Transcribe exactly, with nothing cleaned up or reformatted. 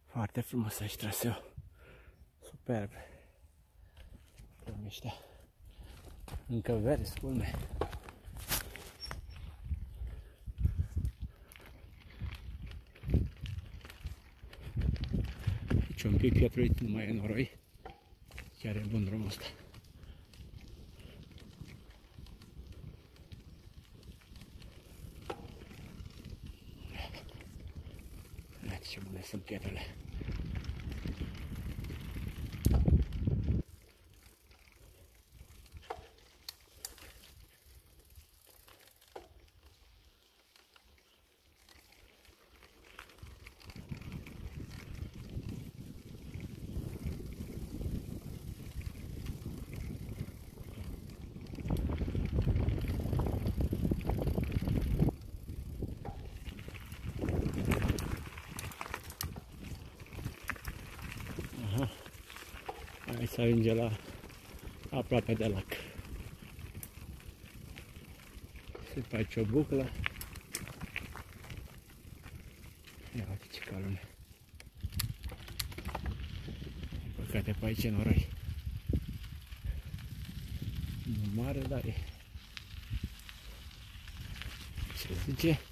Foarte frumos aici traseu. Superb. Drumul ăștia. Încă verzi, culme. Aici un pic pietruit, nu mai e noroi. Chiar e bun drumul ăsta. Uite ce bune sunt pietrele. Aici se ajunge la aproape de lac. Se face o buclă. Ia uite ce calune. Păcate pe aici e noroi. Nu mare, dar e. Ce zice?